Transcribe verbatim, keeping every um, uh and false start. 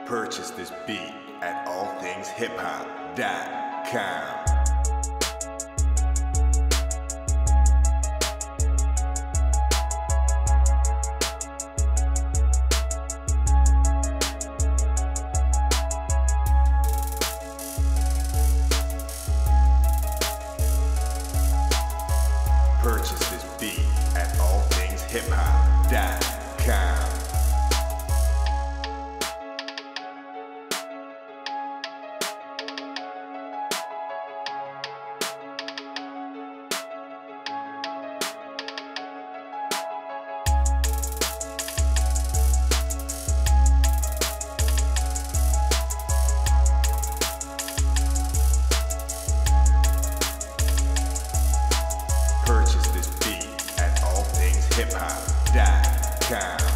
Purchase this beat at all things hip hop dot com. Purchase this beat at all things hip hop dot com. Purchase this beat at all things hip hop dot com.